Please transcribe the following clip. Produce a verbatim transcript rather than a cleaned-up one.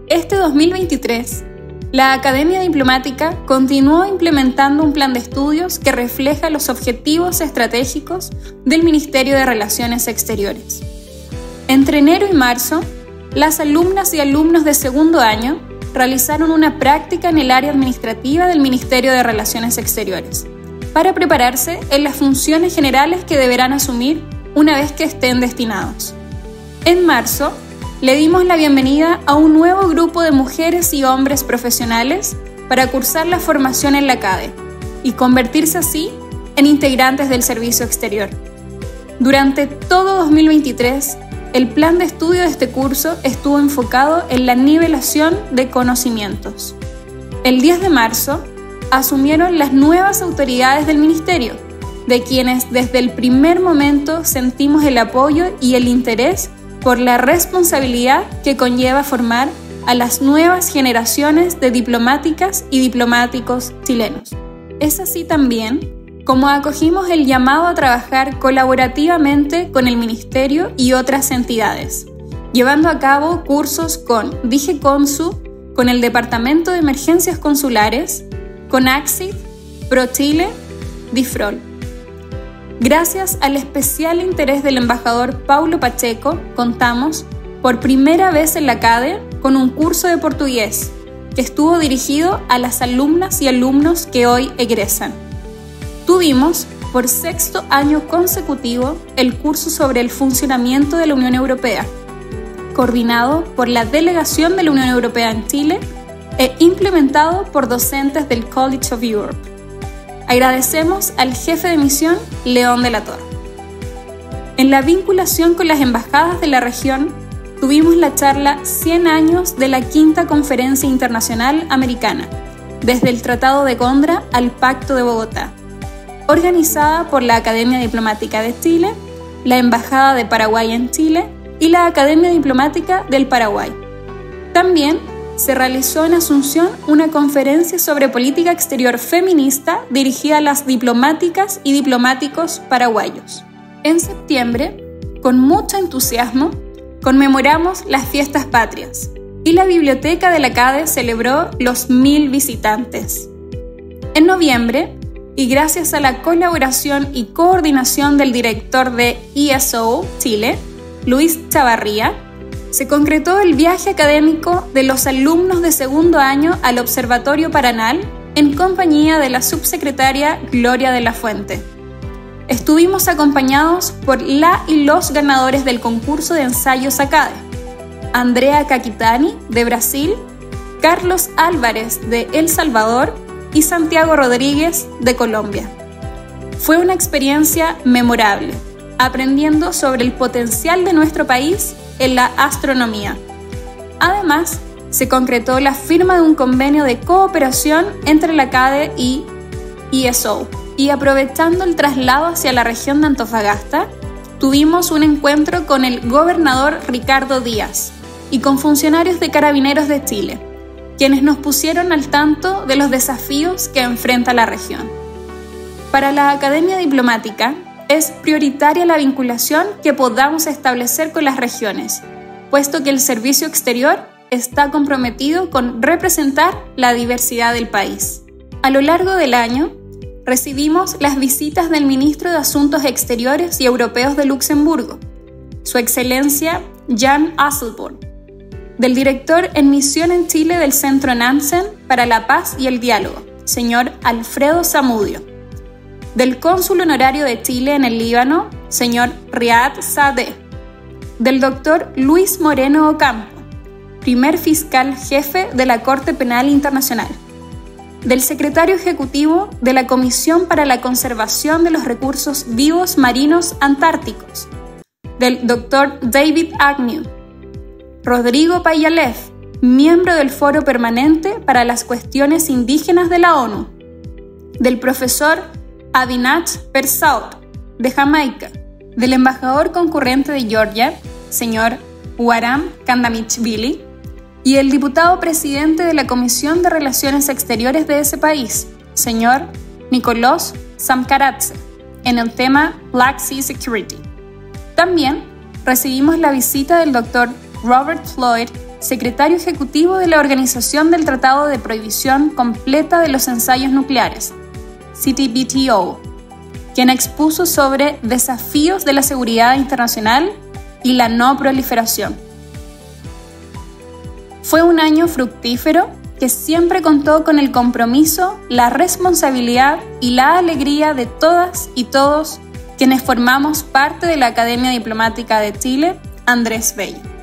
Este dos mil veintitrés, la Academia Diplomática continuó implementando un plan de estudios que refleja los objetivos estratégicos del Ministerio de Relaciones Exteriores. Entre enero y marzo, las alumnas y alumnos de segundo año realizaron una práctica en el área administrativa del Ministerio de Relaciones Exteriores, para prepararse en las funciones generales que deberán asumir una vez que estén destinados. En marzo, le dimos la bienvenida a un nuevo grupo de mujeres y hombres profesionales para cursar la formación en la CADE y convertirse así en integrantes del servicio exterior. Durante todo dos mil veintitrés, el plan de estudio de este curso estuvo enfocado en la nivelación de conocimientos. El diez de marzo, asumieron las nuevas autoridades del Ministerio, de quienes desde el primer momento sentimos el apoyo y el interés por la responsabilidad que conlleva formar a las nuevas generaciones de diplomáticas y diplomáticos chilenos. Es así también como acogimos el llamado a trabajar colaborativamente con el Ministerio y otras entidades, llevando a cabo cursos con DIGECONSU, con el Departamento de Emergencias Consulares, con ACSID, ProChile, DIFROL. Gracias al especial interés del embajador Paulo Pacheco, contamos, por primera vez en la CADE, con un curso de portugués que estuvo dirigido a las alumnas y alumnos que hoy egresan. Tuvimos, por sexto año consecutivo, el curso sobre el funcionamiento de la Unión Europea, coordinado por la Delegación de la Unión Europea en Chile e implementado por docentes del College of Europe. Agradecemos al jefe de misión, León de la Torre. En la vinculación con las embajadas de la región, tuvimos la charla cien años de la Quinta Conferencia Internacional Americana, desde el Tratado de Gondra al Pacto de Bogotá, organizada por la Academia Diplomática de Chile, la Embajada de Paraguay en Chile y la Academia Diplomática del Paraguay. También se realizó en Asunción una conferencia sobre política exterior feminista dirigida a las diplomáticas y diplomáticos paraguayos. En septiembre, con mucho entusiasmo, conmemoramos las fiestas patrias y la biblioteca de la CADE celebró los mil visitantes. En noviembre, y gracias a la colaboración y coordinación del director de E S O Chile, Luis Chavarría, se concretó el viaje académico de los alumnos de segundo año al Observatorio Paranal en compañía de la subsecretaria Gloria de la Fuente. Estuvimos acompañados por la y los ganadores del concurso de ensayos ACADE, Andrea Caquitani, de Brasil, Carlos Álvarez, de El Salvador, y Santiago Rodríguez, de Colombia. Fue una experiencia memorable, aprendiendo sobre el potencial de nuestro país en la astronomía. Además, se concretó la firma de un convenio de cooperación entre la CADE y E S O. Y aprovechando el traslado hacia la región de Antofagasta, tuvimos un encuentro con el gobernador Ricardo Díaz y con funcionarios de Carabineros de Chile, quienes nos pusieron al tanto de los desafíos que enfrenta la región. Para la Academia Diplomática, es prioritaria la vinculación que podamos establecer con las regiones, puesto que el servicio exterior está comprometido con representar la diversidad del país. A lo largo del año, recibimos las visitas del Ministro de Asuntos Exteriores y Europeos de Luxemburgo, Su Excelencia Jan Asselborn, del director en misión en Chile del Centro Nansen para la Paz y el Diálogo, señor Alfredo Zamudio, del cónsul honorario de Chile en el Líbano, señor Riad Saadeh, del doctor Luis Moreno Ocampo, primer fiscal jefe de la Corte Penal Internacional, del secretario ejecutivo de la Comisión para la Conservación de los Recursos Vivos Marinos Antárticos, del doctor David Agnew, Rodrigo Payalev, miembro del Foro Permanente para las Cuestiones Indígenas de la ONU, del profesor Avinach Persaud, de Jamaica, del embajador concurrente de Georgia, señor Waram Kandamichvili, y el diputado presidente de la Comisión de Relaciones Exteriores de ese país, señor Nicolás Samkaradze, en el tema Black Sea Security. También recibimos la visita del doctor Robert Floyd secretario ejecutivo de la Organización del Tratado de Prohibición Completa de los Ensayos Nucleares, C T B T O, quien expuso sobre desafíos de la seguridad internacional y la no proliferación. Fue un año fructífero que siempre contó con el compromiso, la responsabilidad y la alegría de todas y todos quienes formamos parte de la Academia Diplomática de Chile, Andrés Bello.